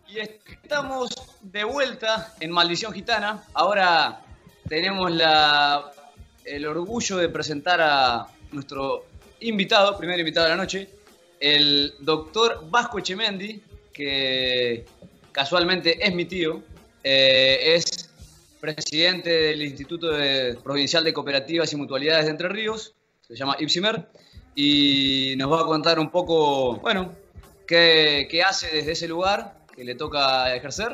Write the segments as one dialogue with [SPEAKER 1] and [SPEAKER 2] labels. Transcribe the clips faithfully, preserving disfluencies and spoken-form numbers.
[SPEAKER 1] Y estamos de vuelta en Maldición Gitana. Ahora tenemos la, el orgullo de presentar a nuestro invitado, primer invitado de la noche, el doctor Vasco Etchemendy, que casualmente es mi tío, eh, es presidente del Instituto de, Provincial de Cooperativas y Mutualidades de Entre Ríos, se llama IPSIMER, y nos va a contar un poco, bueno, qué, qué hace desde ese lugar que le toca ejercer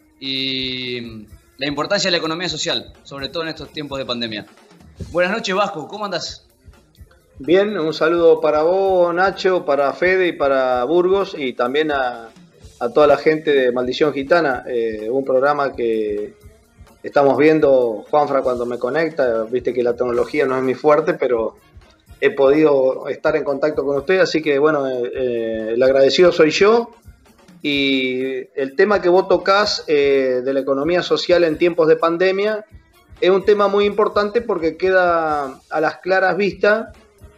[SPEAKER 1] y la importancia de la economía social, sobre todo en estos tiempos de pandemia. Buenas noches, Vasco, ¿cómo andás?
[SPEAKER 2] Bien, un saludo para vos, Nacho, para Fede y para Burgos y también a, a toda la gente de Maldición Gitana, eh, un programa que estamos viendo, Juanfra cuando me conecta, viste que la tecnología no es mi fuerte, pero he podido estar en contacto con usted, así que bueno, eh, eh, el agradecido soy yo. Y el tema que vos tocás eh, de la economía social en tiempos de pandemia es un tema muy importante porque queda a las claras vistas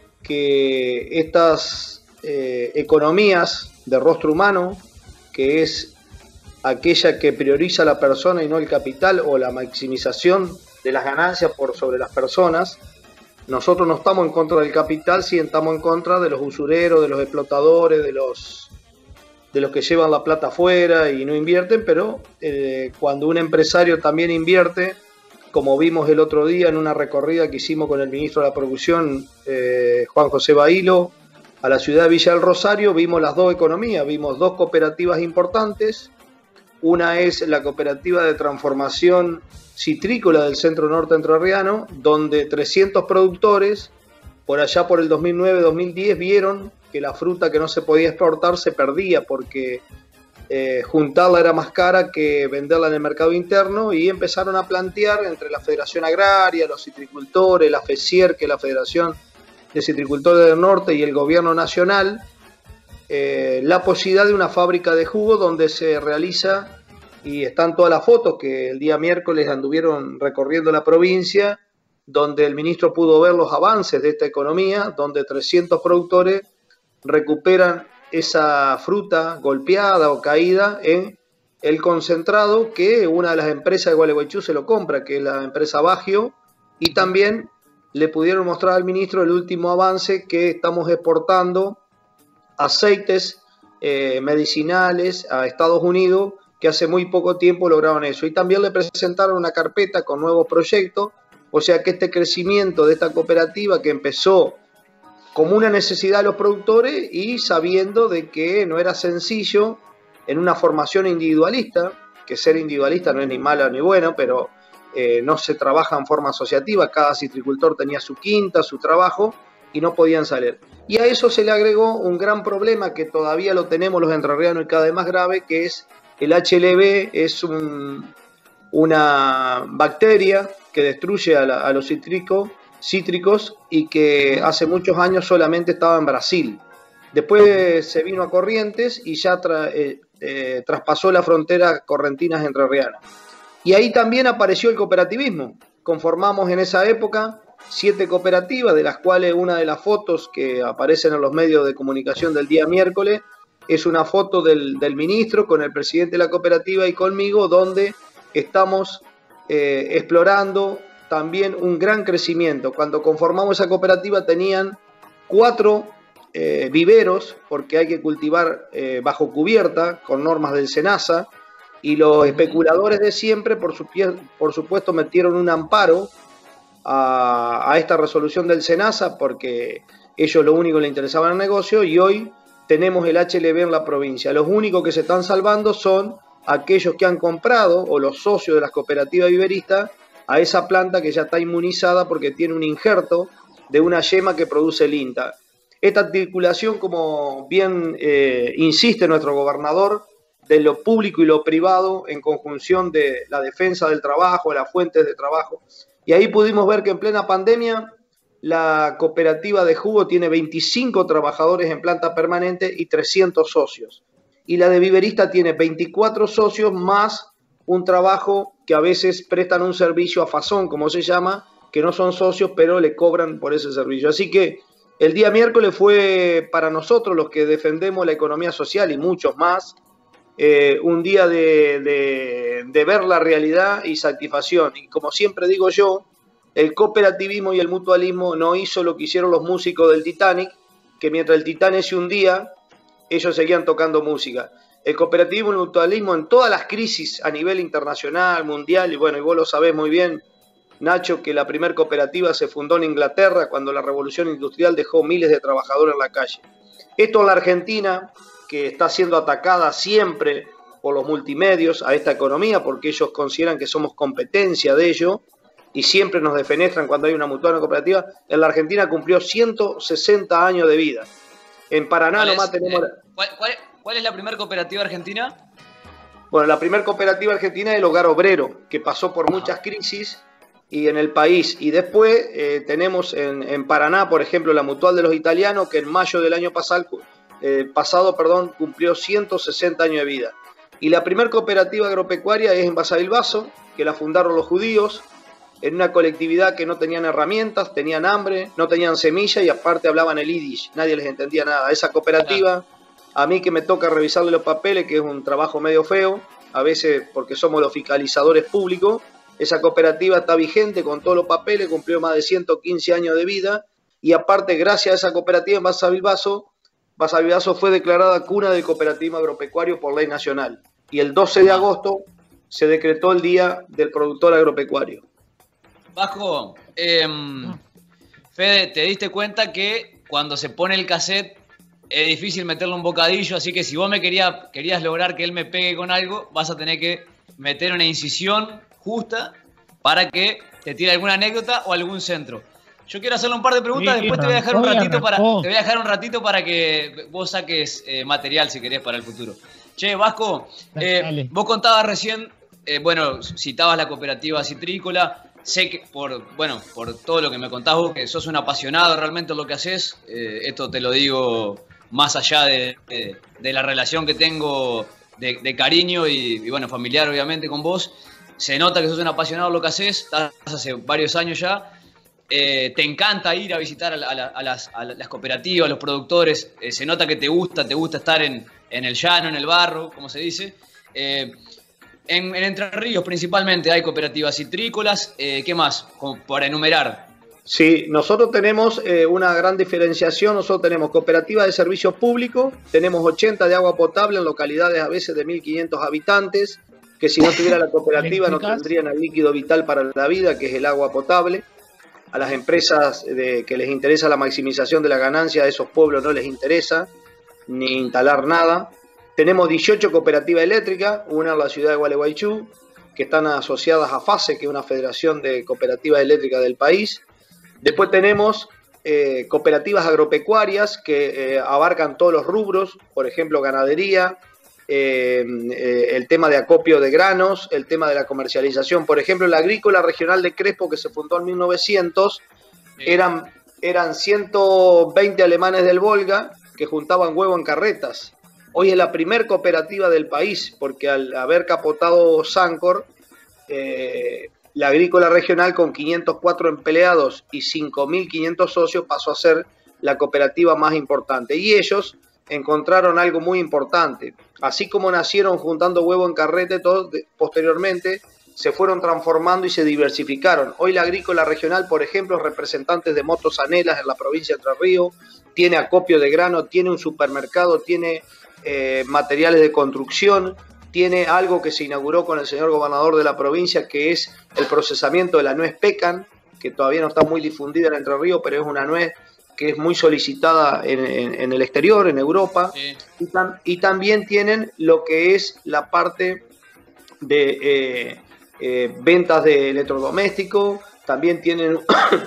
[SPEAKER 2] que estas eh, economías de rostro humano, que es aquella que prioriza a la persona y no el capital o la maximización de las ganancias por sobre las personas, nosotros no estamos en contra del capital, sí estamos en contra de los usureros, de los explotadores, de los de los que llevan la plata afuera y no invierten, pero eh, cuando un empresario también invierte, como vimos el otro día en una recorrida que hicimos con el ministro de la Producción, eh, Juan José Bailo, a la ciudad de Villa del Rosario, vimos las dos economías, vimos dos cooperativas importantes. Una es la cooperativa de transformación citrícola del centro norte entrerriano, donde trescientos productores, por allá por el dos mil nueve dos mil diez, vieron que la fruta que no se podía exportar se perdía porque eh, juntarla era más cara que venderla en el mercado interno, y empezaron a plantear entre la Federación Agraria, los citricultores, la FECIER, que es la Federación de Citricultores del Norte, y el gobierno nacional, eh, la posibilidad de una fábrica de jugo donde se realiza, y están todas las fotos que el día miércoles anduvieron recorriendo la provincia, donde el ministro pudo ver los avances de esta economía, donde trescientos productores recuperan esa fruta golpeada o caída en el concentrado que una de las empresas de Gualeguaychú se lo compra, que es la empresa Bagio, y también le pudieron mostrar al ministro el último avance que estamos exportando aceites eh, medicinales a Estados Unidos, que hace muy poco tiempo lograron eso, y también le presentaron una carpeta con nuevos proyectos, o sea que este crecimiento de esta cooperativa que empezó como una necesidad de los productores y sabiendo de que no era sencillo en una formación individualista, que ser individualista no es ni malo ni bueno, pero eh, no se trabaja en forma asociativa, cada citricultor tenía su quinta, su trabajo y no podían salir. Y a eso se le agregó un gran problema que todavía lo tenemos los entrerrianos y cada vez más grave, que es el H L V, es un, una bacteria que destruye a, la, a los cítricos, cítricos y que hace muchos años solamente estaba en Brasil. Después se vino a Corrientes y ya tra, eh, eh, traspasó la frontera correntinas entrerrianas. Y ahí también apareció el cooperativismo. Conformamos en esa época siete cooperativas, de las cuales una de las fotos que aparecen en los medios de comunicación del día miércoles es una foto del, del ministro con el presidente de la cooperativa y conmigo, donde estamos eh, explorando también un gran crecimiento. Cuando conformamos esa cooperativa tenían cuatro eh, viveros, porque hay que cultivar eh, bajo cubierta con normas del SENASA, y los especuladores de siempre, por, su, por supuesto, metieron un amparo a, a esta resolución del SENASA, porque ellos lo único que les interesaba era el negocio, y hoy tenemos el H L V en la provincia. Los únicos que se están salvando son aquellos que han comprado, o los socios de las cooperativas viveristas, a esa planta que ya está inmunizada porque tiene un injerto de una yema que produce el INTA. Esta articulación, como bien eh, insiste nuestro gobernador, de lo público y lo privado en conjunción de la defensa del trabajo, de las fuentes de trabajo. Y ahí pudimos ver que en plena pandemia la cooperativa de jugo tiene veinticinco trabajadores en planta permanente y trescientos socios. Y la de viverista tiene veinticuatro socios más un trabajo que a veces prestan un servicio a fazón, como se llama, que no son socios, pero le cobran por ese servicio. Así que el día miércoles fue para nosotros, los que defendemos la economía social y muchos más, eh, un día de, de, de ver la realidad y satisfacción. Y como siempre digo yo, el cooperativismo y el mutualismo no hizo lo que hicieron los músicos del Titanic, que mientras el Titanic se hundía, ellos seguían tocando música. El cooperativismo y el mutualismo en todas las crisis a nivel internacional, mundial, y bueno, y vos lo sabés muy bien, Nacho, que la primera cooperativa se fundó en Inglaterra cuando la revolución industrial dejó miles de trabajadores en la calle. Esto en la Argentina, que está siendo atacada siempre por los multimedios a esta economía, porque ellos consideran que somos competencia de ello, y siempre nos defenestran cuando hay una mutual o cooperativa. En la Argentina cumplió ciento sesenta años de vida. En Paraná nomás tenemos...
[SPEAKER 1] Eh, ¿cuál, cuál, ¿Cuál es la primera cooperativa argentina?
[SPEAKER 2] Bueno, la primera cooperativa argentina es el Hogar Obrero, que pasó por muchas crisis y en el país. Y después eh, tenemos en, en Paraná, por ejemplo, la Mutual de los Italianos, que en mayo del año pasado, eh, pasado perdón, cumplió ciento sesenta años de vida. Y la primera cooperativa agropecuaria es en Basavilbaso, que la fundaron los judíos, en una colectividad que no tenían herramientas, tenían hambre, no tenían semilla y aparte hablaban el yiddish, nadie les entendía nada. Esa cooperativa, a mí que me toca revisarle los papeles, que es un trabajo medio feo, a veces porque somos los fiscalizadores públicos, esa cooperativa está vigente con todos los papeles, cumplió más de ciento quince años de vida y aparte gracias a esa cooperativa en Basavilbaso, Basavilbaso fue declarada cuna del cooperativismo agropecuario por ley nacional y el doce de agosto se decretó el Día del Productor Agropecuario.
[SPEAKER 1] Vasco, eh, Fede, te diste cuenta que cuando se pone el cassette es difícil meterle un bocadillo, así que si vos me quería, querías lograr que él me pegue con algo, vas a tener que meter una incisión justa para que te tire alguna anécdota o algún centro. Yo quiero hacerle un par de preguntas, sí, después te voy a dejar un ratito para, te voy a dejar un ratito para que vos saques eh, material si querés para el futuro. Che, Vasco, eh, vos contabas recién, eh, bueno, citabas la cooperativa citrícola. Sé que por, bueno, por todo lo que me contás vos, que sos un apasionado realmente en lo que haces, eh, esto te lo digo más allá de, de, de la relación que tengo de, de cariño y, y, bueno, familiar obviamente con vos, se nota que sos un apasionado en lo que haces, estás hace varios años ya, eh, te encanta ir a visitar a, la, a, la, a, las, a las cooperativas, a los productores, eh, se nota que te gusta, te gusta estar en, en el llano, en el barro, como se dice. Eh, En, en Entre Ríos principalmente hay cooperativas citrícolas, eh, ¿qué más? Como para enumerar.
[SPEAKER 2] Sí, nosotros tenemos eh, una gran diferenciación, nosotros tenemos cooperativas de servicios públicos, tenemos ochenta de agua potable en localidades a veces de mil quinientos habitantes, que si no tuviera la cooperativa no tendrían el líquido vital para la vida, que es el agua potable. A las empresas de, que les interesa la maximización de la ganancia, a esos pueblos no les interesa ni instalar nada. Tenemos dieciocho cooperativas eléctricas, una en la ciudad de Gualeguaychú, que están asociadas a FASE, que es una federación de cooperativas eléctricas del país. Después tenemos eh, cooperativas agropecuarias que eh, abarcan todos los rubros, por ejemplo, ganadería, eh, eh, el tema de acopio de granos, el tema de la comercialización. Por ejemplo, la Agrícola Regional de Crespo, que se fundó en mil novecientos, eran, eran ciento veinte alemanes del Volga que juntaban huevo en carretas. Hoy es la primer cooperativa del país, porque al haber capotado Sancor, eh, la Agrícola Regional con quinientos cuatro empleados y cinco mil quinientos socios pasó a ser la cooperativa más importante. Y ellos encontraron algo muy importante. Así como nacieron juntando huevo en carrete, todos posteriormente se fueron transformando y se diversificaron. Hoy la Agrícola Regional, por ejemplo, representantes de Motos Anelas en la provincia de Entre Ríos, tiene acopio de grano, tiene un supermercado, tiene Eh, materiales de construcción, tiene algo que se inauguró con el señor gobernador de la provincia, que es el procesamiento de la nuez pecan, que todavía no está muy difundida en Entre Ríos, pero es una nuez que es muy solicitada en, en, en el exterior, en Europa. Sí. Y, tam, y también tienen lo que es la parte de eh, eh, ventas de electrodomésticos, también tienen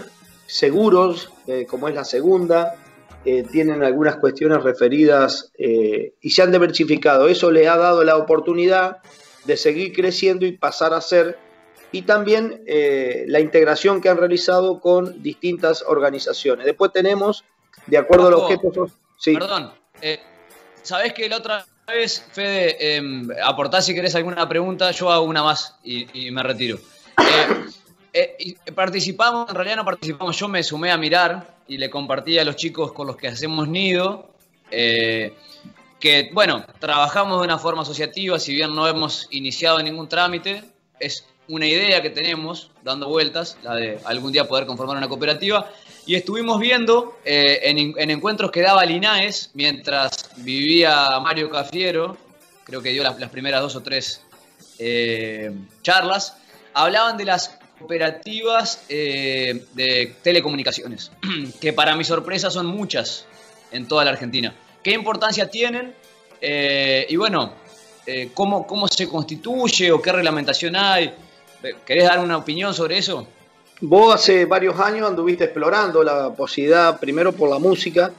[SPEAKER 2] seguros, eh, como es la segunda. Eh, tienen algunas cuestiones referidas eh, y se han diversificado. Eso les ha dado la oportunidad de seguir creciendo y pasar a ser, y también eh, la integración que han realizado con distintas organizaciones. Después tenemos, de acuerdo Paco, al objeto...
[SPEAKER 1] Sí. Perdón, eh, ¿sabés que la otra vez, Fede, eh, aportás si querés alguna pregunta? Yo hago una más y, y me retiro. Eh, Eh, y participamos, en realidad no participamos, yo me sumé a mirar y le compartí a los chicos con los que hacemos nido, eh, que, bueno, trabajamos de una forma asociativa, si bien no hemos iniciado ningún trámite, es una idea que tenemos dando vueltas, la de algún día poder conformar una cooperativa, y estuvimos viendo eh, en, en encuentros que daba Linaes, mientras vivía Mario Cafiero, creo que dio las, las primeras dos o tres eh, charlas, hablaban de las cooperativas eh, de telecomunicaciones, que para mi sorpresa son muchas en toda la Argentina. ¿Qué importancia tienen? Eh, y bueno, eh, ¿cómo, ¿cómo se constituye o qué reglamentación hay? ¿Querés dar una opinión sobre eso?
[SPEAKER 2] Vos hace varios años anduviste explorando la posibilidad, primero por la música.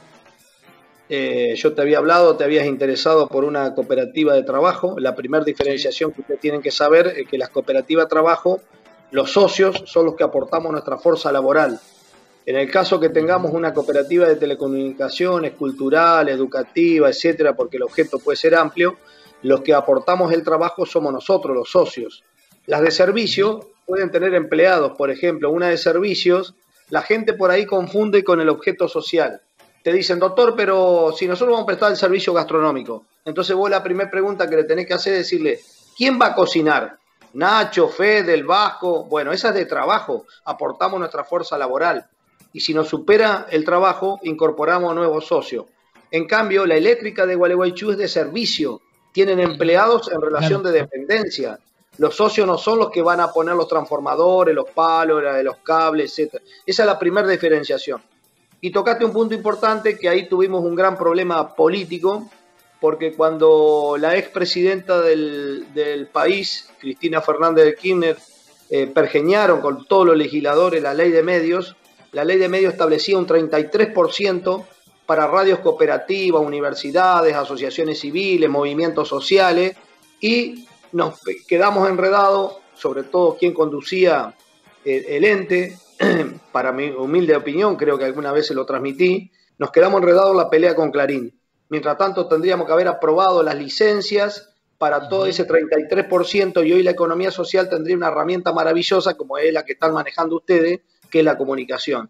[SPEAKER 2] Eh, yo te había hablado, te habías interesado por una cooperativa de trabajo. La primera diferenciación que ustedes tienen que saber es que las cooperativas de trabajo, los socios son los que aportamos nuestra fuerza laboral. En el caso que tengamos una cooperativa de telecomunicaciones, cultural, educativa, etcétera, porque el objeto puede ser amplio, los que aportamos el trabajo somos nosotros, los socios. Las de servicio pueden tener empleados, por ejemplo, una de servicios, la gente por ahí confunde con el objeto social. Te dicen, doctor, pero si nosotros vamos a prestar el servicio gastronómico, entonces vos la primera pregunta que le tenés que hacer es decirle, ¿quién va a cocinar? Nacho, Fede, el Vasco. Bueno, esa es de trabajo, aportamos nuestra fuerza laboral. Y si nos supera el trabajo, incorporamos nuevos socios. En cambio, la eléctrica de Gualeguaychú es de servicio. Tienen empleados en relación de dependencia. Los socios no son los que van a poner los transformadores, los palos, los cables, etcétera. Esa es la primera diferenciación. Y tocaste un punto importante que ahí tuvimos un gran problema político, porque cuando la expresidenta del, del país, Cristina Fernández de Kirchner, eh, pergeñaron con todos los legisladores la ley de medios, la ley de medios establecía un treinta y tres por ciento para radios cooperativas, universidades, asociaciones civiles, movimientos sociales, y nos quedamos enredados, sobre todo quien conducía el, el ente, para mi humilde opinión, creo que alguna vez se lo transmití, nos quedamos enredados en la pelea con Clarín. Mientras tanto, tendríamos que haber aprobado las licencias para todo ese treinta y tres por ciento y hoy la economía social tendría una herramienta maravillosa como es la que están manejando ustedes, que es la comunicación.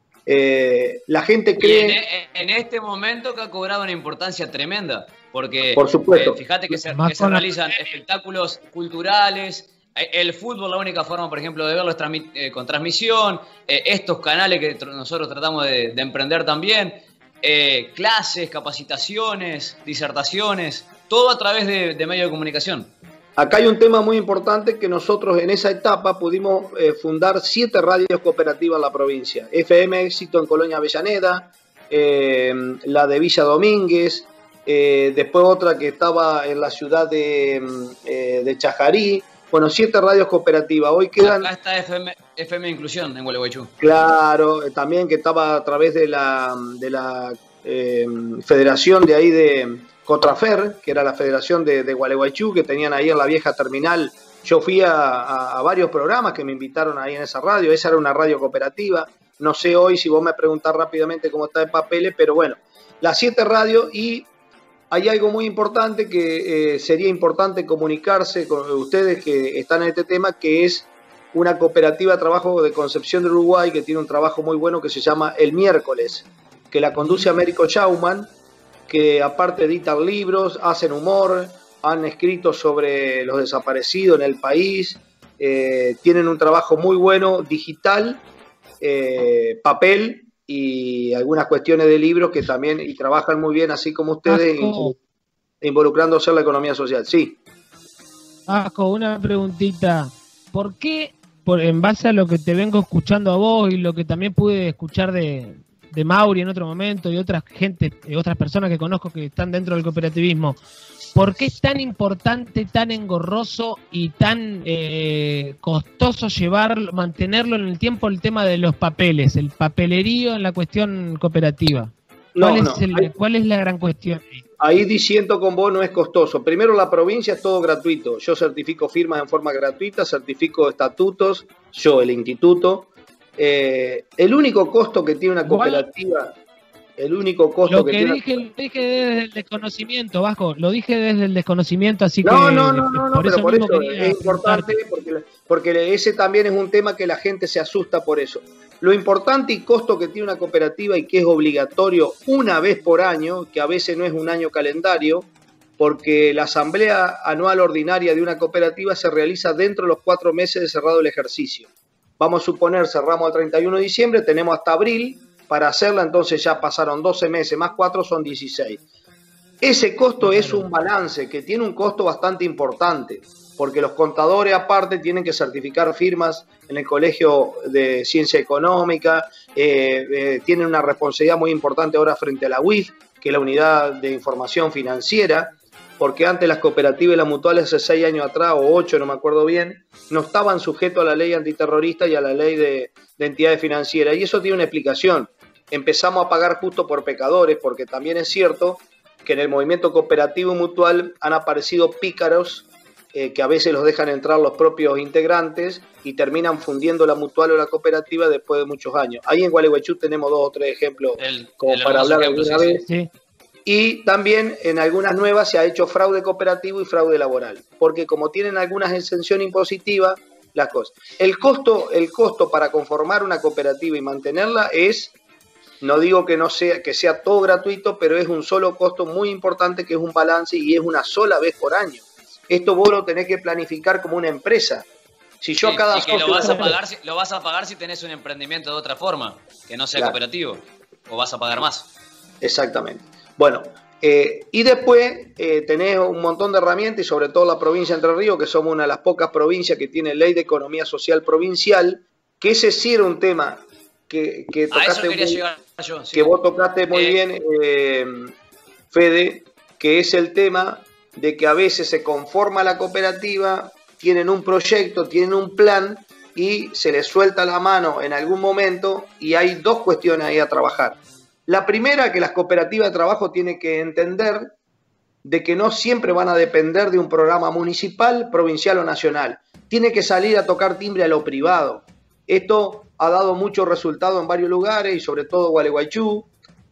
[SPEAKER 2] Eh, la gente cree...
[SPEAKER 1] En, en este momento que ha cobrado una importancia tremenda, porque
[SPEAKER 2] por supuesto.
[SPEAKER 1] Eh, fíjate que se, que se realizan espectáculos culturales, el fútbol, la única forma, por ejemplo, de verlo es transmit, eh, con transmisión, eh, estos canales que tr nosotros tratamos de, de emprender también, eh, clases, capacitaciones, disertaciones, todo a través de, de medios de comunicación.
[SPEAKER 2] Acá hay un tema muy importante que nosotros en esa etapa pudimos eh, fundar siete radios cooperativas en la provincia. F M Éxito en Colonia Avellaneda, eh, la de Villa Domínguez, eh, después otra que estaba en la ciudad de, eh, de Chajarí. Bueno, siete radios cooperativas. Hoy quedan...
[SPEAKER 1] Acá está F M, F M Inclusión en Gualeguaychú.
[SPEAKER 2] Claro, eh, también que estaba a través de la, de la eh, federación de ahí de... Cotrafer, que era la federación de, de Gualeguaychú, que tenían ahí en la vieja terminal. Yo fui a, a, a varios programas que me invitaron ahí en esa radio. Esa era una radio cooperativa. No sé hoy si vos me preguntás rápidamente cómo está de papeles, pero bueno, las siete radios. Y hay algo muy importante que eh, sería importante comunicarse con ustedes que están en este tema, que es una cooperativa de trabajo de Concepción del Uruguay, que tiene un trabajo muy bueno que se llama El Miércoles, que la conduce Américo Schaumann, que aparte editan libros, hacen humor, han escrito sobre los desaparecidos en el país, eh, tienen un trabajo muy bueno, digital, eh, papel y algunas cuestiones de libros que también, y trabajan muy bien, así como ustedes,
[SPEAKER 3] Vasco,
[SPEAKER 2] involucrándose en la economía social. Sí.
[SPEAKER 3] Vasco, una preguntita. ¿Por qué, por, en base a lo que te vengo escuchando a vos y lo que también pude escuchar de... de Mauri en otro momento y otras gente, y otras personas que conozco que están dentro del cooperativismo, ¿por qué es tan importante, tan engorroso y tan eh, costoso llevar, mantenerlo en el tiempo el tema de los papeles, el papelerío en la cuestión cooperativa? ¿Cuál,
[SPEAKER 2] No,
[SPEAKER 3] es,
[SPEAKER 2] no,
[SPEAKER 3] el,
[SPEAKER 2] hay-
[SPEAKER 3] ¿Cuál es la gran cuestión?
[SPEAKER 2] Ahí diciendo con vos no es costoso. Primero, la provincia es todo gratuito. Yo certifico firmas en forma gratuita, certifico estatutos, yo el instituto. Eh, el único costo que tiene una
[SPEAKER 3] Igual-
[SPEAKER 2] cooperativa, el único costo
[SPEAKER 3] Lo
[SPEAKER 2] que,
[SPEAKER 3] que
[SPEAKER 2] tiene...
[SPEAKER 3] dije, lo dije desde el desconocimiento, Vasco, lo dije desde el desconocimiento, así
[SPEAKER 2] No,
[SPEAKER 3] que
[SPEAKER 2] no, no, no, no,
[SPEAKER 3] por
[SPEAKER 2] pero
[SPEAKER 3] eso
[SPEAKER 2] por
[SPEAKER 3] mismo
[SPEAKER 2] eso
[SPEAKER 3] quería
[SPEAKER 2] es importante,
[SPEAKER 3] preguntarte.
[SPEAKER 2] porque, porque ese también es un tema que la gente se asusta por eso. lo importante y costo que tiene una cooperativa y que es obligatorio una vez por año, que a veces no es un año calendario, porque la asamblea anual ordinaria de una cooperativa se realiza dentro de los cuatro meses de cerrado el ejercicio. Vamos a suponer, cerramos el treinta y uno de diciembre, tenemos hasta abril para hacerla, entonces ya pasaron doce meses, más cuatro son dieciséis. Ese costo es un balance que tiene un costo bastante importante, porque los contadores aparte tienen que certificar firmas en el Colegio de Ciencia Económica, eh, eh, tienen una responsabilidad muy importante ahora frente a la U I F, que es la Unidad de Información Financiera, porque antes las cooperativas y las mutuales hace seis años atrás, o ocho, no me acuerdo bien, no estaban sujetos a la ley antiterrorista y a la ley de, de entidades financieras, y eso tiene una explicación. Empezamos a pagar justo por pecadores, porque también es cierto que en el movimiento cooperativo y mutual han aparecido pícaros eh, que a veces los dejan entrar los propios integrantes y terminan fundiendo la mutual o la cooperativa después de muchos años. Ahí en Gualeguaychú tenemos dos o tres ejemplos el, como el para hablar ejemplo, alguna sí, vez. Sí. Y también en algunas nuevas se ha hecho fraude cooperativo y fraude laboral, porque como tienen algunas exenciones impositivas, las cosas. El costo, el costo para conformar una cooperativa y mantenerla es... No digo que no sea, que sea todo gratuito, pero es un solo costo muy importante que es un balance y es una sola vez por año. Esto vos lo tenés que planificar como una empresa. Si yo
[SPEAKER 1] sí,
[SPEAKER 2] cada
[SPEAKER 1] y que lo vas, a pagar, si, lo vas a pagar si tenés un emprendimiento de otra forma, que no sea claro. Cooperativo, o vas a pagar más.
[SPEAKER 2] Exactamente. Bueno, eh, y después eh, tenés un montón de herramientas y sobre todo la provincia de Entre Ríos, que somos una de las pocas provincias que tiene ley de economía social provincial, que ese sí era un tema que, que tocaste.
[SPEAKER 1] A eso quería
[SPEAKER 2] muy,
[SPEAKER 1] llegar yo. Sí.
[SPEAKER 2] Que vos tocaste muy eh, bien, eh, Fede, que es el tema de que a veces se conforma la cooperativa, tienen un proyecto, tienen un plan y se les suelta la mano en algún momento y hay dos cuestiones ahí a trabajar. La primera, que las cooperativas de trabajo tienen que entender de que no siempre van a depender de un programa municipal, provincial o nacional. Tiene que salir a tocar timbre a lo privado. Esto ha dado muchos resultados en varios lugares y sobre todo Gualeguaychú.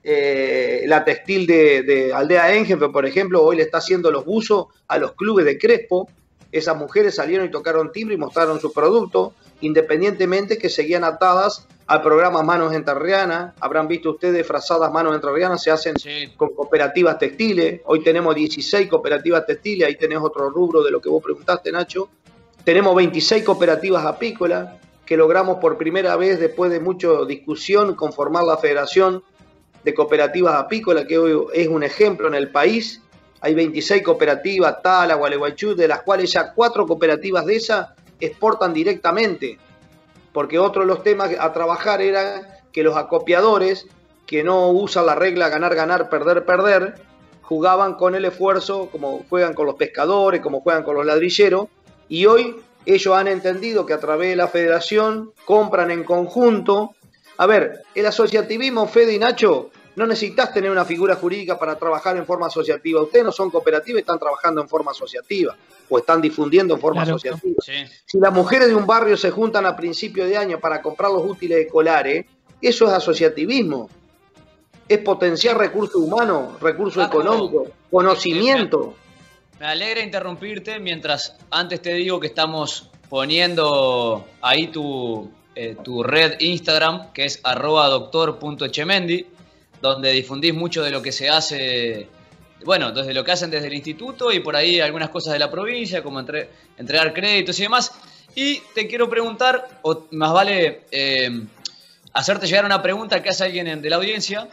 [SPEAKER 2] Eh, la textil de, de Aldea Engenfe, por ejemplo, hoy le está haciendo los buzos a los clubes de Crespo. Esas mujeres salieron y tocaron timbre y mostraron su producto, independientemente que seguían atadas al programa Manos Entrerrianas. Habrán visto ustedes frazadas Manos Entrerrianas, se hacen sí. con cooperativas textiles. Hoy tenemos dieciséis cooperativas textiles, ahí tenés otro rubro de lo que vos preguntaste, Nacho. Tenemos veintiséis cooperativas apícolas que logramos por primera vez, después de mucha discusión, conformar la Federación de Cooperativas Apícolas, que hoy es un ejemplo en el país. Hay veintiséis cooperativas, Tala, Gualeguaychú, de las cuales ya cuatro cooperativas de esas exportan directamente, porque otro de los temas a trabajar era que los acopiadores, que no usan la regla ganar, ganar, perder, perder, jugaban con el esfuerzo, como juegan con los pescadores, como juegan con los ladrilleros, y hoy ellos han entendido que a través de la federación compran en conjunto. A ver, el asociativismo, Fede y Nacho, no necesitas tener una figura jurídica para trabajar en forma asociativa. Ustedes no son cooperativas y están trabajando en forma asociativa o están difundiendo en forma claro. asociativa. Sí. Si las mujeres de un barrio se juntan a principio de año para comprar los útiles escolares, eso es asociativismo. Es potenciar recursos humanos, recursos ah, económicos, conocimiento.
[SPEAKER 1] Me alegra interrumpirte mientras antes te digo que estamos poniendo ahí tu, eh, tu red Instagram, que es arroba doctor punto echemendi, donde difundís mucho de lo que se hace, bueno, desde lo que hacen desde el instituto y por ahí algunas cosas de la provincia, como entre, entregar créditos y demás. Y te quiero preguntar, o más vale eh, hacerte llegar una pregunta que hace alguien de la audiencia.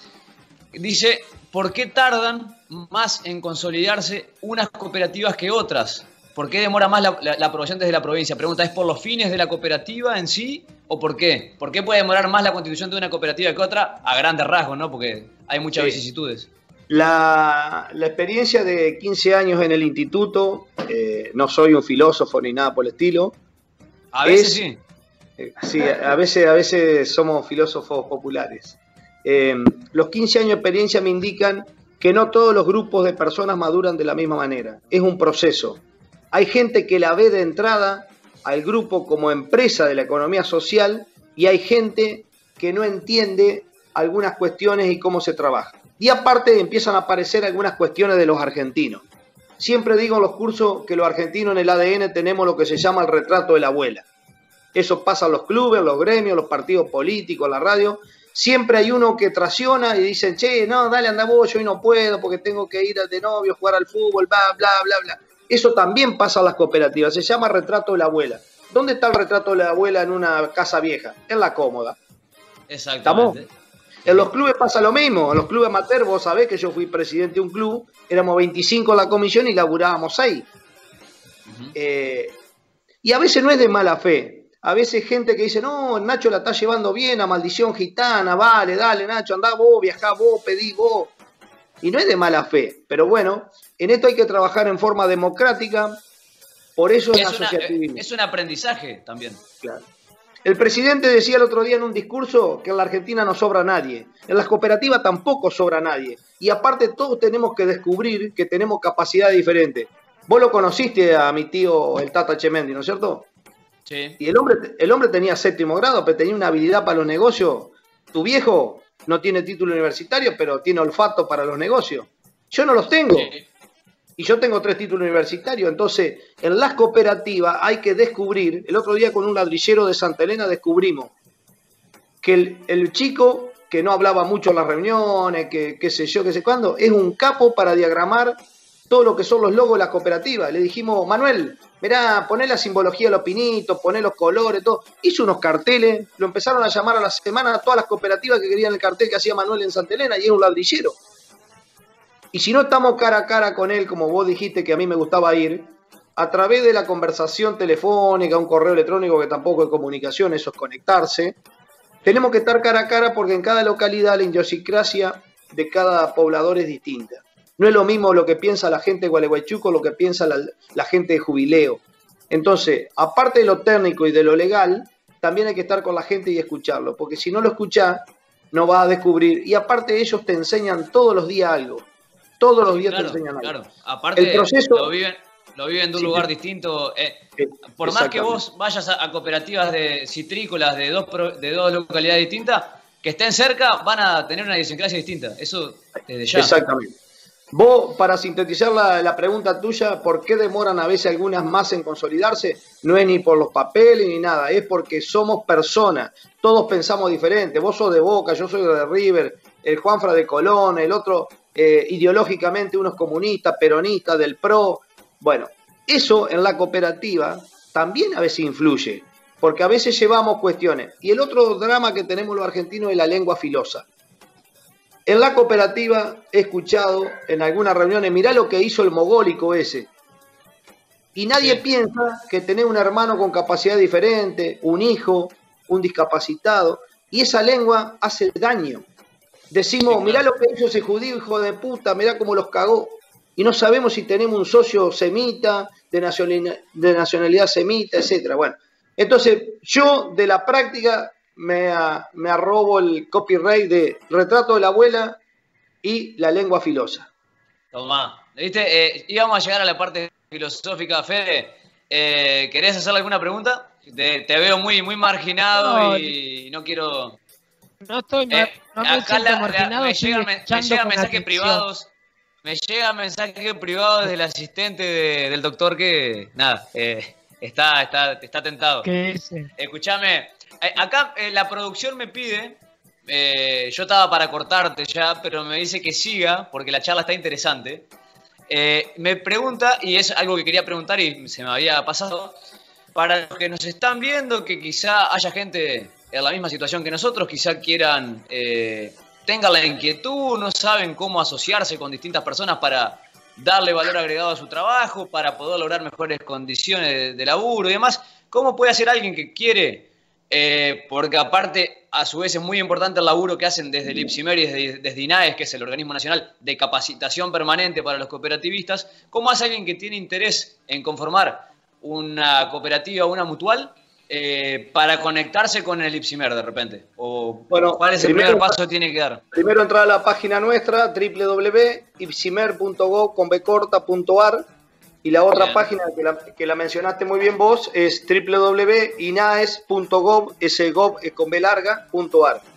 [SPEAKER 1] Dice, ¿por qué tardan más en consolidarse unas cooperativas que otras? ¿Por qué demora más la, la, la aprobación desde la provincia? Pregunta, ¿es por los fines de la cooperativa en sí o por qué? ¿Por qué puede demorar más la constitución de una cooperativa que otra? A grandes rasgos, ¿no? Porque hay muchas sí. vicisitudes.
[SPEAKER 2] La, la experiencia de quince años en el instituto, eh, no soy un filósofo ni nada por el estilo.
[SPEAKER 1] A veces
[SPEAKER 2] es,
[SPEAKER 1] sí.
[SPEAKER 2] Eh, sí, a veces, a veces somos filósofos populares. Eh, los quince años de experiencia me indican que no todos los grupos de personas maduran de la misma manera. Es un proceso. Hay gente que la ve de entrada al grupo como empresa de la economía social y hay gente que no entiende algunas cuestiones y cómo se trabaja. Y aparte empiezan a aparecer algunas cuestiones de los argentinos. Siempre digo en los cursos que los argentinos en el A D N tenemos lo que se llama el retrato de la abuela. Eso pasa en los clubes, en los gremios, los partidos políticos, la radio. Siempre hay uno que traiciona y dicen, che, no, dale, anda vos, yo hoy no puedo porque tengo que ir de novio, jugar al fútbol, bla, bla, bla, bla. Eso también pasa en las cooperativas, se llama retrato de la abuela. ¿Dónde está el retrato de la abuela en una casa vieja? En la cómoda.
[SPEAKER 1] Exactamente.
[SPEAKER 2] ¿Estamos? En los clubes pasa lo mismo, en los clubes amateur, vos sabés que yo fui presidente de un club, éramos veinticinco en la comisión y laburábamos seis. Uh-huh. eh, y a veces no es de mala fe. A veces gente que dice, no, Nacho la está llevando bien a Maldición Gitana, vale, dale Nacho, andá vos, viajá vos, pedí vos. Y no es de mala fe, pero bueno, en esto hay que trabajar en forma democrática, por eso es, es asociativismo.
[SPEAKER 1] Es un aprendizaje también.
[SPEAKER 2] Claro. El presidente decía el otro día en un discurso que en la Argentina no sobra nadie, en las cooperativas tampoco sobra nadie, y aparte todos tenemos que descubrir que tenemos capacidades diferentes. Vos lo conociste a mi tío, el Tata Chemendi, ¿no es cierto?
[SPEAKER 1] Sí.
[SPEAKER 2] Y el hombre, el hombre tenía séptimo grado, pero tenía una habilidad para los negocios. Tu viejo no tiene título universitario, pero tiene olfato para los negocios. Yo no los tengo. Sí. Y yo tengo tres títulos universitarios. Entonces, en las cooperativas hay que descubrir. El otro día con un ladrillero de Santa Elena descubrimos que el, el chico que no hablaba mucho en las reuniones, que qué sé yo, qué sé cuándo, es un capo para diagramar todo lo que son los logos de las cooperativas. Le dijimos, Manuel, mirá, poné la simbología de los pinitos, poné los colores, todo. Hizo unos carteles, lo empezaron a llamar a la semana a todas las cooperativas que querían el cartel que hacía Manuel en Santa Elena, y era un ladrillero. Y si no estamos cara a cara con él, como vos dijiste que a mí me gustaba ir, a través de la conversación telefónica, un correo electrónico que tampoco es comunicación, eso es conectarse, tenemos que estar cara a cara porque en cada localidad la idiosincrasia de cada poblador es distinta. No es lo mismo lo que piensa la gente de Gualeguaychú con lo que piensa la, la gente de Jubileo. Entonces, aparte de lo técnico y de lo legal, también hay que estar con la gente y escucharlo, porque si no lo escuchás, no vas a descubrir. Y aparte ellos te enseñan todos los días algo. Todos los días
[SPEAKER 1] claro,
[SPEAKER 2] te enseñan algo.
[SPEAKER 1] Claro, aparte
[SPEAKER 2] el proceso,
[SPEAKER 1] lo, viven, lo viven de un sí, lugar distinto. Eh, por más que vos vayas a, a cooperativas de citrícolas de dos, de dos localidades distintas, que estén cerca, van a tener una idiosincrasia distinta. Eso desde ya.
[SPEAKER 2] Exactamente. Vos, para sintetizar la, la pregunta tuya, ¿por qué demoran a veces algunas más en consolidarse? No es ni por los papeles ni nada, es porque somos personas, todos pensamos diferente. Vos sos de Boca, yo soy de River, el Juanfra de Colón, el otro eh, ideológicamente uno es comunista, peronista, del P R O. Bueno, eso en la cooperativa también a veces influye, porque a veces llevamos cuestiones. Y el otro drama que tenemos los argentinos es la lengua filosa. En la cooperativa he escuchado en algunas reuniones, mirá lo que hizo el mogólico ese. Y nadie sí. piensa que tener un hermano con capacidad diferente, un hijo, un discapacitado, y esa lengua hace daño. Decimos, sí, mirá claro. lo que hizo ese judío, hijo de puta, mirá cómo los cagó. Y no sabemos si tenemos un socio semita, de nacionalidad, de nacionalidad semita, etcétera. Bueno, entonces yo de la práctica me, a, me arrobo el copyright de Retrato de la Abuela y La Lengua Filosa.
[SPEAKER 1] Tomá, ¿viste? Eh, íbamos a llegar a la parte filosófica, Fede. Eh, ¿Querés hacerle alguna pregunta? Te, te veo muy, muy marginado no, y no quiero...
[SPEAKER 3] No estoy
[SPEAKER 1] eh,
[SPEAKER 3] no me
[SPEAKER 1] acá la,
[SPEAKER 3] marginado,
[SPEAKER 1] la, me, llegan, me, me llegan mensajes privados. Me llegan mensajes privados del asistente de, del doctor que, nada, eh, está, está, está tentado.
[SPEAKER 3] ¿Qué es?
[SPEAKER 1] Escuchame, eh, acá eh, la producción me pide, eh, yo estaba para cortarte ya, pero me dice que siga porque la charla está interesante. Eh, me pregunta, y es algo que quería preguntar y se me había pasado, para los que nos están viendo, que quizá haya gente en la misma situación que nosotros, quizá quieran... Eh, tengan la inquietud, no saben cómo asociarse con distintas personas para darle valor agregado a su trabajo, para poder lograr mejores condiciones de, de laburo y demás. ¿Cómo puede hacer alguien que quiere? Eh, porque aparte, a su vez, es muy importante el laburo que hacen desde el IPSIMER y desde, desde INAES, que es el Organismo Nacional de Capacitación Permanente para los Cooperativistas. ¿Cómo hace alguien que tiene interés en conformar una cooperativa o una mutual Eh, para conectarse con el IPSIMER de repente? ¿O
[SPEAKER 2] bueno,
[SPEAKER 1] cuál es el
[SPEAKER 2] primero,
[SPEAKER 1] primer paso que tiene que dar?
[SPEAKER 2] Primero entrar a la página nuestra, doble u doble u doble u punto ipsimer punto gov con b corta punto a r, y la otra bien. página que la, que la mencionaste muy bien vos es doble u doble u doble u punto inaes punto gov, s gov es con b larga, punto a r.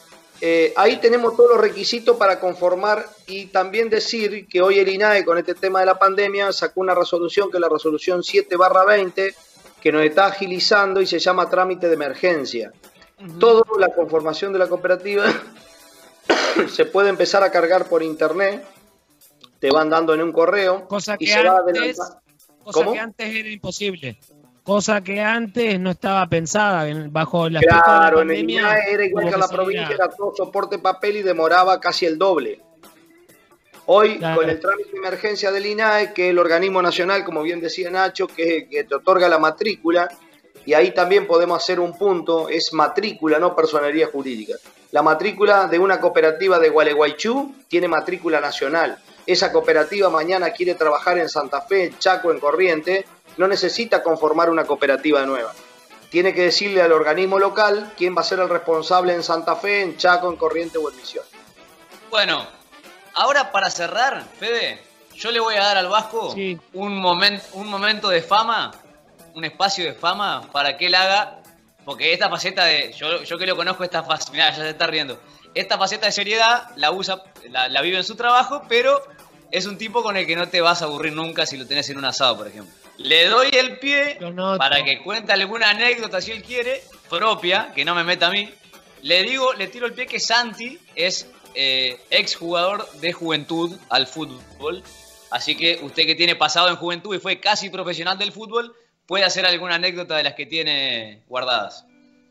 [SPEAKER 2] Eh, ahí tenemos todos los requisitos para conformar, y también decir que hoy el INAE con este tema de la pandemia sacó una resolución que es la resolución siete barra veinte, que nos está agilizando y se llama trámite de emergencia. Uh-huh. Toda la conformación de la cooperativa se puede empezar a cargar por internet, te van dando en un correo.
[SPEAKER 3] Cosa que,
[SPEAKER 2] y se
[SPEAKER 3] antes,
[SPEAKER 2] va
[SPEAKER 3] cosa que antes era imposible. Cosa que antes no estaba pensada en, bajo la
[SPEAKER 2] Claro,
[SPEAKER 3] de la
[SPEAKER 2] en el
[SPEAKER 3] pandemia,
[SPEAKER 2] I N A E era igual que a la provincia, era todo soporte papel y demoraba casi el doble. Hoy, claro, con el trámite de emergencia del I N A E, que es el organismo nacional, como bien decía Nacho, que, que te otorga la matrícula, y ahí también podemos hacer un punto, es matrícula, no personería jurídica. La matrícula de una cooperativa de Gualeguaychú tiene matrícula nacional. Esa cooperativa mañana quiere trabajar en Santa Fe, en Chaco, en Corrientes, no necesita conformar una cooperativa nueva. Tiene que decirle al organismo local quién va a ser el responsable en Santa Fe, en Chaco, en Corrientes o en Misiones.
[SPEAKER 1] Bueno, ahora para cerrar, Fede, yo le voy a dar al Vasco sí. un, moment, un momento de fama, un espacio de fama para que él haga, porque esta faceta de, yo, yo que lo conozco, esta faceta, mirá, ya se está riendo, esta faceta de seriedad la usa, la, la vive en su trabajo, pero es un tipo con el que no te vas a aburrir nunca si lo tenés en un asado, por ejemplo. Le doy el pie para que cuente alguna anécdota, si él quiere, propia, que no me meta a mí. Le digo, le tiro el pie que Santi es eh, ex jugador de Juventud al fútbol. Así que usted que tiene pasado en Juventud y fue casi profesional del fútbol, puede hacer alguna anécdota de las que tiene guardadas.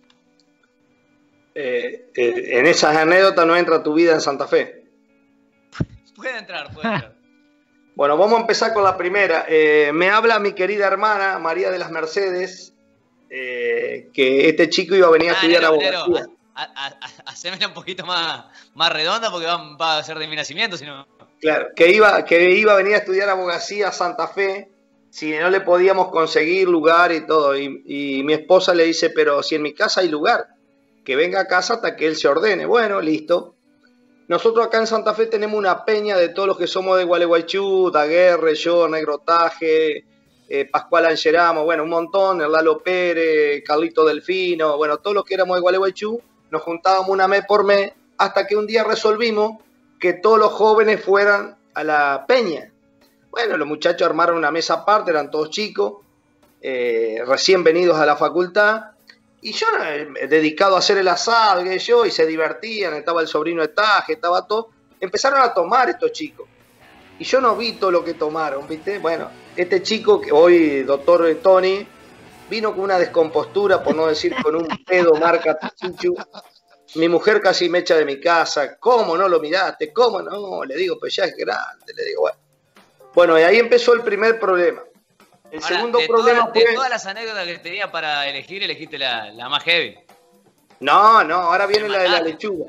[SPEAKER 2] Eh, eh, en esas anécdotas no entra tu vida en Santa Fe.
[SPEAKER 1] Puede entrar, puede entrar.
[SPEAKER 2] Bueno, vamos a empezar con la primera. Eh, me habla mi querida hermana, María de las Mercedes, eh, que este chico iba a venir a ah, estudiar no, abogacía.
[SPEAKER 1] Hacémela un poquito más, más redonda porque va, va a ser de mi nacimiento, si no...
[SPEAKER 2] Claro, que iba, que iba a venir a estudiar abogacía a Santa Fe, si no le podíamos conseguir lugar y todo. Y, y mi esposa le dice, pero si en mi casa hay lugar, que venga a casa hasta que él se ordene. Bueno, listo. Nosotros acá en Santa Fe tenemos una peña de todos los que somos de Gualeguaychú, Daguerre, yo, Negro Taje, eh, Pascual Angeramo, bueno, un montón, el Lalo Pérez, Carlito Delfino, bueno, todos los que éramos de Gualeguaychú, nos juntábamos una mes por mes, hasta que un día resolvimos que todos los jóvenes fueran a la peña. Bueno, los muchachos armaron una mesa aparte, eran todos chicos, eh, recién venidos a la facultad, y yo, eh, dedicado a hacer el asado, que yo, y se divertían, estaba el sobrino de Taje, estaba todo. Empezaron a tomar estos chicos. Y yo no vi todo lo que tomaron, ¿viste? Bueno, este chico, que hoy doctor Tony, vino con una descompostura, por no decir con un pedo marca Pichichu. Mi mujer casi me echa de mi casa. ¿Cómo no lo miraste? ¿Cómo no? Le digo, pues ya es grande. Le digo, bueno. Bueno, y ahí empezó el primer problema. El
[SPEAKER 1] Ahora,
[SPEAKER 2] segundo
[SPEAKER 1] de
[SPEAKER 2] problema
[SPEAKER 1] todas,
[SPEAKER 2] fue...
[SPEAKER 1] De todas las anécdotas que tenía para elegir, elegiste la, la más heavy.
[SPEAKER 2] No, no, ahora viene la de la lechuga.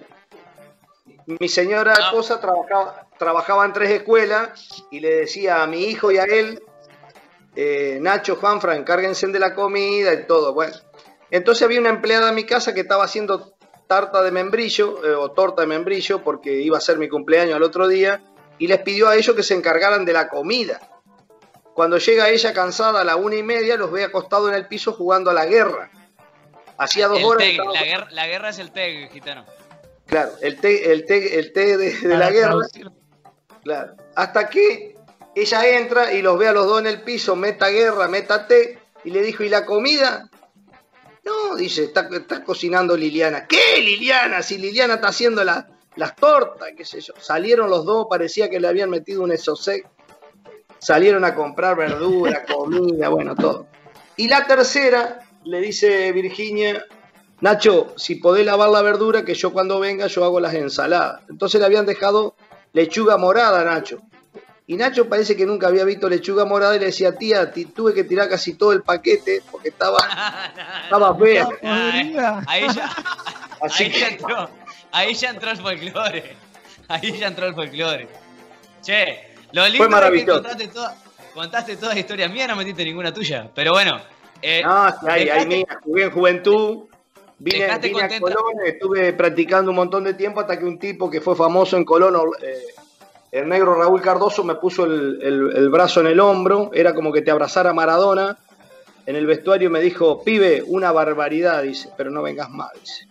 [SPEAKER 2] Mi señora no. esposa trabajaba, trabajaba en tres escuelas y le decía a mi hijo y a él, eh, Nacho, Juanfra, encárguense de la comida y todo. Bueno, entonces había una empleada en mi casa que estaba haciendo tarta de membrillo, eh, o torta de membrillo, porque iba a ser mi cumpleaños al otro día, y les pidió a ellos que se encargaran de la comida. Cuando llega ella cansada a la una y media, los ve acostados en el piso jugando a la guerra. Hacía dos
[SPEAKER 1] el
[SPEAKER 2] horas...
[SPEAKER 1] Teg,
[SPEAKER 2] estaba...
[SPEAKER 1] la, guerra, la guerra es el Teg, gitano.
[SPEAKER 2] Claro, el té, el té, el té de, de la guerra. Claro. Hasta que ella entra y los ve a los dos en el piso, meta guerra, meta té, y le dijo, ¿y la comida? No, dice, está, está cocinando Liliana. ¿Qué, Liliana? Si Liliana está haciendo la, las tortas, qué sé yo. Salieron los dos, parecía que le habían metido un esosec. Salieron a comprar verdura, comida, bueno, todo. Y la tercera, le dice Virginia, Nacho, si podés lavar la verdura, que yo cuando venga yo hago las ensaladas. Entonces le habían dejado lechuga morada a Nacho. Y Nacho parece que nunca había visto lechuga morada y le decía, tía, tuve que tirar casi todo el paquete porque estaba, estaba fea.
[SPEAKER 1] Ahí ya, ahí,
[SPEAKER 2] Así
[SPEAKER 1] ya
[SPEAKER 2] que...
[SPEAKER 1] entró, ahí ya entró el folclore. Ahí ya entró el folclore. Che. Lo lindo
[SPEAKER 2] fue maravilloso.
[SPEAKER 1] Es que contaste, toda, contaste todas las historias mías, no metiste ninguna tuya. Pero bueno. Eh,
[SPEAKER 2] no, sí, hay, hay mía. Jugué en Juventud, vine, vine a Colón, estuve practicando un montón de tiempo hasta que un tipo que fue famoso en Colón, eh, el negro Raúl Cardoso, me puso el, el, el brazo en el hombro. Era como que te abrazara Maradona. En el vestuario me dijo, pibe, una barbaridad, dice, pero no vengas más, dice.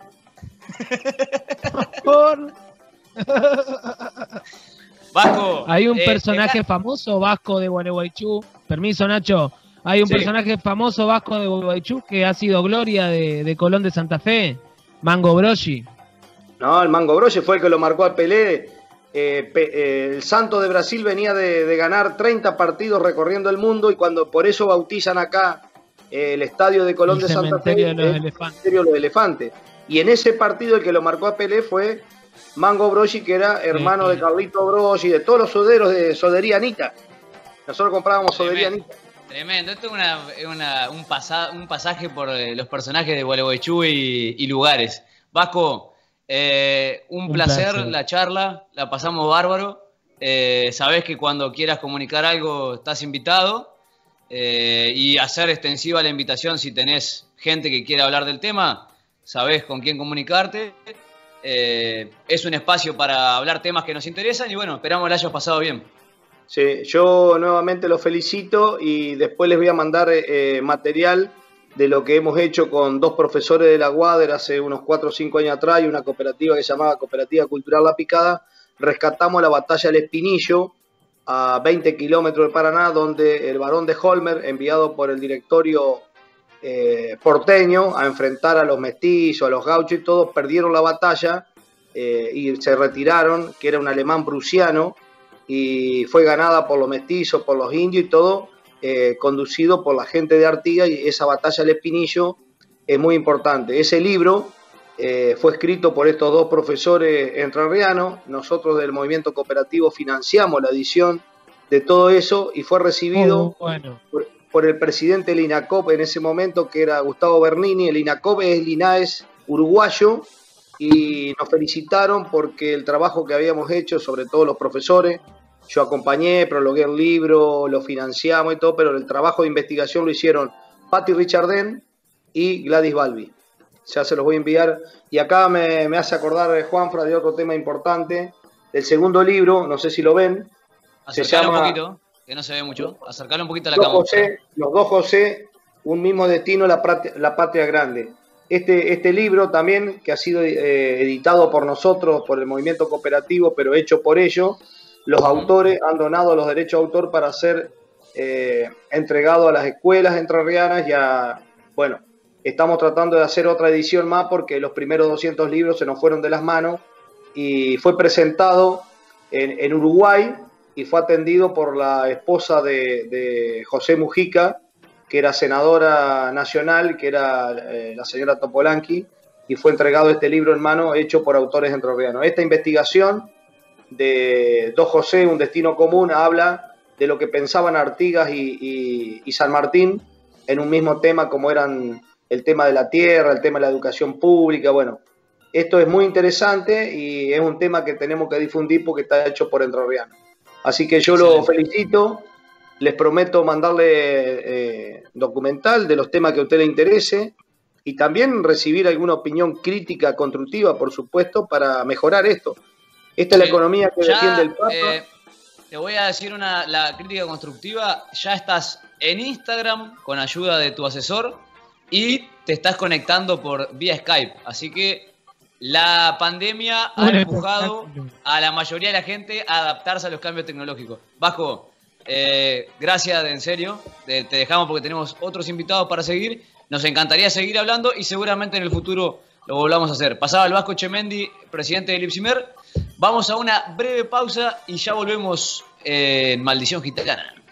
[SPEAKER 3] Por...
[SPEAKER 1] Vasco.
[SPEAKER 3] Hay un
[SPEAKER 1] eh,
[SPEAKER 3] personaje
[SPEAKER 1] está...
[SPEAKER 3] famoso, Vasco de Gualeguaychú. Permiso, Nacho. Hay un
[SPEAKER 2] Sí.
[SPEAKER 3] personaje famoso vasco de Gualeguaychú que ha sido gloria de, de Colón de Santa Fe, Mango Broshi.
[SPEAKER 2] No, el Mango Broche fue el que lo marcó al Pelé. Eh, pe, eh, el Santos de Brasil venía de, de ganar treinta partidos recorriendo el mundo y cuando por eso bautizan acá eh, el estadio de Colón
[SPEAKER 3] El
[SPEAKER 2] de Santa Fe,
[SPEAKER 3] cementerio de los
[SPEAKER 2] el
[SPEAKER 3] elefantes.
[SPEAKER 2] cementerio de los elefantes. Y en ese partido el que lo marcó a Pelé fue Mango Brochi, que era hermano
[SPEAKER 3] Sí.
[SPEAKER 2] de Carlito Brochi, de todos los soderos de Sodería Anita. Nosotros comprábamos Sodería
[SPEAKER 1] Tremendo.
[SPEAKER 2] Anita.
[SPEAKER 1] Tremendo, esto es una, una- un, pasa- un pasaje por eh, los personajes de Gualeguaychú y, y lugares. Vasco, eh, un,
[SPEAKER 3] Un
[SPEAKER 1] placer,
[SPEAKER 3] placer.
[SPEAKER 1] la charla, la pasamos bárbaro. Eh, sabés que cuando quieras comunicar algo estás invitado eh, y hacer extensiva la invitación si tenés gente que quiera hablar del tema, sabés con quién comunicarte. Eh, es un espacio para hablar temas que nos interesan y bueno, esperamos que la hayas pasado bien.
[SPEAKER 2] Sí, yo nuevamente los felicito y después les voy a mandar eh, material de lo que hemos hecho con dos profesores de la U A D E R hace unos cuatro o cinco años atrás y una cooperativa que se llamaba Cooperativa Cultural La Picada. Rescatamos la batalla del Espinillo a veinte kilómetros de Paraná, donde el barón de Holmer, enviado por el directorio eh, porteño a enfrentar a los mestizos, a los gauchos y todos, perdieron la batalla eh, y se retiraron, que era un alemán prusiano, y fue ganada por los mestizos, por los indios y todo, eh, conducido por la gente de Artigas, y esa batalla del Espinillo es muy importante. Ese libro eh, fue escrito por estos dos profesores entrerrianos. Nosotros del movimiento cooperativo financiamos la edición de todo eso y fue recibido
[SPEAKER 3] Muy bueno.
[SPEAKER 2] por, por el presidente del INACOP en ese momento, que era Gustavo Bernini. El INACOP es el INAES uruguayo y nos felicitaron porque el trabajo que habíamos hecho, sobre todo los profesores, yo acompañé, prologué el libro, lo financiamos y todo, pero el trabajo de investigación lo hicieron Patti Richardén y Gladys Balbi. Ya se los voy a enviar. Y acá me, me hace acordar eh, Juanfra de otro tema importante, del segundo libro, no sé si lo ven. Se
[SPEAKER 1] Acercalo
[SPEAKER 2] llama
[SPEAKER 1] un poquito, que no se ve mucho. Acercalo un poquito a la
[SPEAKER 2] Dos
[SPEAKER 1] cámara.
[SPEAKER 2] José, Los dos José, un mismo destino, la, patria, la patria grande. Este, este libro también, que ha sido eh, editado por nosotros, por el movimiento cooperativo, pero hecho por ellos, los
[SPEAKER 1] Uh-huh.
[SPEAKER 2] autores han donado los derechos de autor para ser eh, entregado a las escuelas entrerrianas y a, bueno, estamos tratando de hacer otra edición más porque los primeros doscientos libros se nos fueron de las manos y fue presentado en, en Uruguay y fue atendido por la esposa de, de José Mujica, que era senadora nacional, que era eh, la señora Topolanqui, y fue entregado este libro en mano hecho por autores entrerrianos. Esta investigación de Dos José, un destino común, habla de lo que pensaban Artigas y, y, y San Martín en un mismo tema, como eran el tema de la tierra, el tema de la educación pública. Bueno, esto es muy interesante y es un tema que tenemos que difundir porque está hecho por entrerrianos. Así que yo lo felicito, les prometo mandarle eh, documental de los temas que a usted le interese y también recibir alguna opinión crítica, constructiva, por supuesto, para mejorar esto. Esta es la economía que
[SPEAKER 1] ya,
[SPEAKER 2] defiende el Papa.
[SPEAKER 1] Eh, te voy a decir una, la crítica constructiva. Ya estás en Instagram con ayuda de tu asesor y te estás conectando por vía Skype. Así que la pandemia ha
[SPEAKER 3] Un
[SPEAKER 1] empujado
[SPEAKER 3] espectáculo.
[SPEAKER 1] a la mayoría de la gente a adaptarse a los cambios tecnológicos. Vasco, eh, gracias, en serio. Te, te dejamos porque tenemos otros invitados para seguir. Nos encantaría seguir hablando y seguramente en el futuro lo volvamos a hacer. Pasaba el Vasco Chemendi, presidente del IPSIMER. Vamos a una breve pausa y ya volvemos en Maldición Gitana.